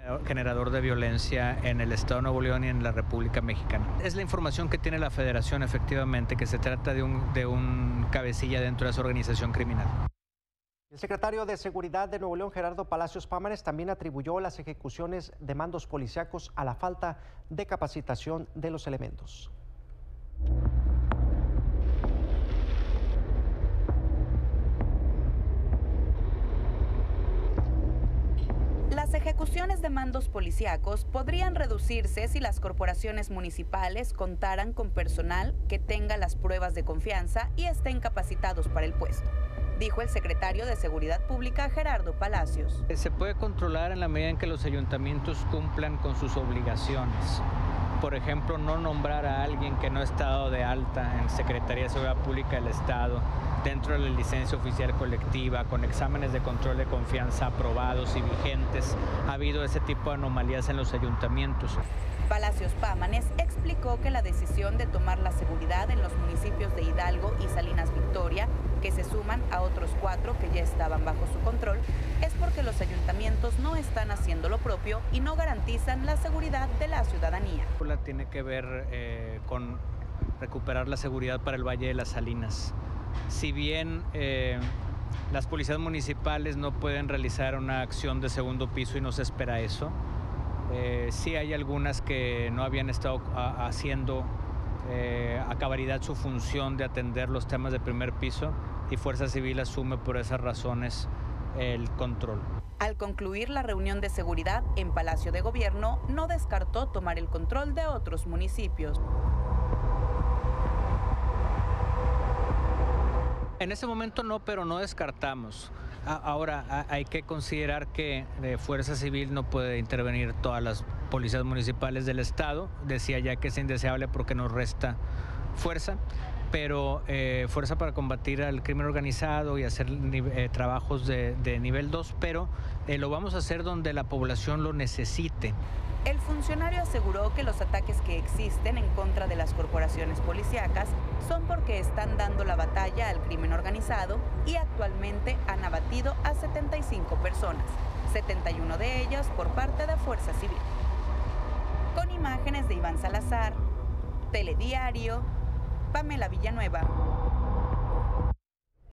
Generador de violencia en el Estado de Nuevo León y en la República Mexicana. Es la información que tiene la Federación, efectivamente, que se trata de un cabecilla dentro de esa organización criminal. El secretario de Seguridad de Nuevo León, Gerardo Palacios Pámanes, también atribuyó las ejecuciones de mandos policíacos a la falta de capacitación de los elementos. Las ejecuciones de mandos policíacos podrían reducirse si las corporaciones municipales contaran con personal que tenga las pruebas de confianza y estén capacitados para el puesto, dijo el secretario de Seguridad Pública, Gerardo Palacios. Se puede controlar en la medida en que los ayuntamientos cumplan con sus obligaciones. Por ejemplo, no nombrar a alguien que no ha estado de alta en Secretaría de Seguridad Pública del Estado dentro de la licencia oficial colectiva, con exámenes de control de confianza aprobados y vigentes. Ha habido ese tipo de anomalías en los ayuntamientos. Palacios Pámanes explicó que la decisión de tomar la seguridad en los municipios de Hidalgo y Salinas Victoria, que se suman a otros 4 que ya estaban bajo su control, es porque los ayuntamientos no están haciendo lo propio y no garantizan la seguridad de la ciudadanía. Tiene que ver con recuperar la seguridad para el Valle de las Salinas. Si bien las policías municipales no pueden realizar una acción de segundo piso y no se espera eso, sí hay algunas que no habían estado haciendo a cabalidad su función de atender los temas de primer piso y Fuerza Civil asume por esas razones el control. Al concluir la reunión de seguridad en Palacio de Gobierno, no descartó tomar el control de otros municipios. En ese momento no, pero no descartamos. Ahora hay que considerar que Fuerza Civil no puede intervenir todas las policías municipales del Estado. Decía ya que es indeseable porque nos resta fuerza, pero fuerza para combatir al crimen organizado y hacer trabajos de nivel 2, pero lo vamos a hacer donde la población lo necesite. El funcionario aseguró que los ataques que existen en contra de las corporaciones policíacas son porque están dando la batalla al crimen organizado y actualmente han abatido a 75 personas, 71 de ellas por parte de Fuerza Civil. Con imágenes de Iván Salazar, Telediario, Pamela Villanueva.